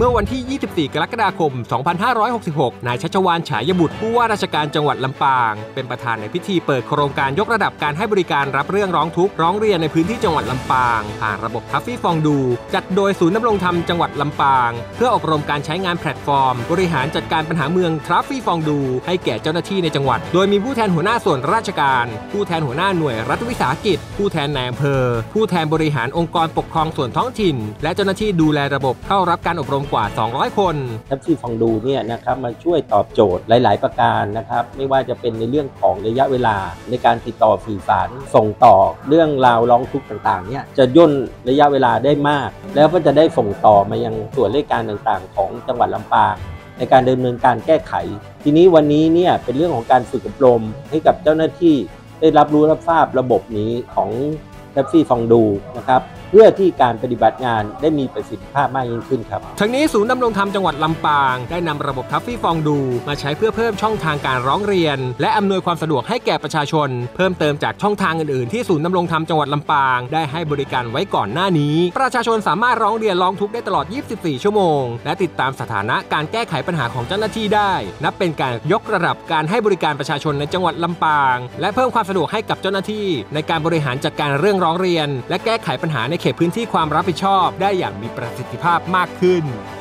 มื่อวันที่ 24 กรกฎาคม 2566 นายชัชวาล ฉายบุตรผู้ว่าราชการจังหวัดลำปางเป็นประธานในพิธีเปิดโครงการยกระดับการให้บริการรับเรื่องร้องทุกข์ร้องเรียนในพื้นที่จังหวัดลำปางผ่านระบบทัฟฟี่ฟองดูจัดโดยศูนย์ดำรงธรรมจังหวัดลำปางเพื่ออบรมการใช้งานแพลตฟอร์มบริหารจัดการปัญหาเมืองทัฟฟี่ฟองดูให้แก่เจ้าหน้าที่ในจังหวัดโดยมีผู้แทนหัวหน้าส่วนราชการผู้แทนหัวหน้าหน่วยรัฐวิสาหกิจผู้แทนนายอำเภอผู้แทนบริหารองค์กรปกครองส่วนท้องถิ่นและเจ้าหน้าที่ดูแลระบบเข้ารับการอบรมกว่า200คนทัฟฟี่ฟองดูเนี่ยนะครับมันช่วยตอบโจทย์หลายๆประการนะครับไม่ว่าจะเป็นในเรื่องของระยะเวลาในการติดต่อสื่อสารส่งต่อเรื่องราวร้องทุกข์ต่างๆเนี่ยจะย่นระยะเวลาได้มากแล้วก็จะได้ส่งต่อมายังส่วนราชการต่างๆของจังหวัดลำปางในการดำเนินการแก้ไขทีนี้วันนี้เนี่ยเป็นเรื่องของการฝึกอบรมให้กับเจ้าหน้าที่ได้รับรู้รับทราบระบบนี้ของทัฟฟี่ฟองดูนะครับเพื่อที่การปฏิบัติงานได้มีประสิทธิภาพมากยิ่งขึ้นครับทั้งนี้ศูนย์ดำรงธรรมจังหวัดลำปางได้นำระบบทัฟฟี่ฟองดูมาใช้เพื่อเพิ่มช่องทางการร้องเรียนและอำนวยความสะดวกให้แก่ประชาชนเพิ่มเติมจากช่องทางอื่นๆที่ศูนย์ดำรงธรรมจังหวัดลำปางได้ให้บริการไว้ก่อนหน้านี้ประชาชนสามารถร้องเรียนร้องทุกข์ได้ตลอด 24 ชั่วโมงและติดตามสถานะการแก้ไขปัญหาของเจ้าหน้าที่ได้นับเป็นการยกระดับการให้บริการประชาชนในจังหวัดลำปางและเพิ่มความสะดวกให้กับเจ้าหน้าที่ในการบริหารจัดการเรื่องร้องเรียนและแก้ไขปัญหาในเขตพื้นที่ความรับผิดชอบได้อย่างมีประสิทธิภาพมากขึ้น